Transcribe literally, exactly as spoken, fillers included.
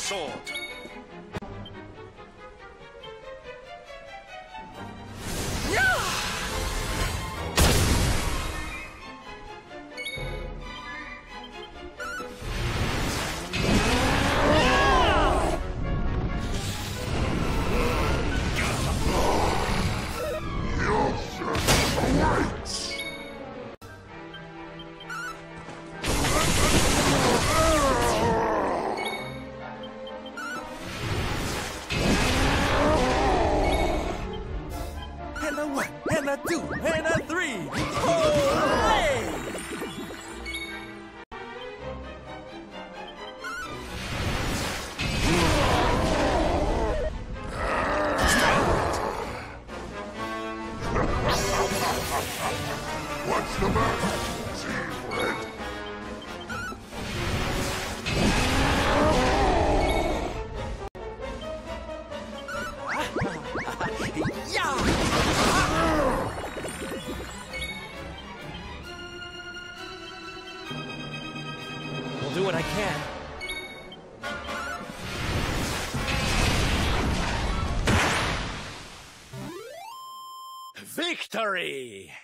sword. And a one, and a two, and a three. Hooray! What's the matter? See red? We'll do what I can. Victory!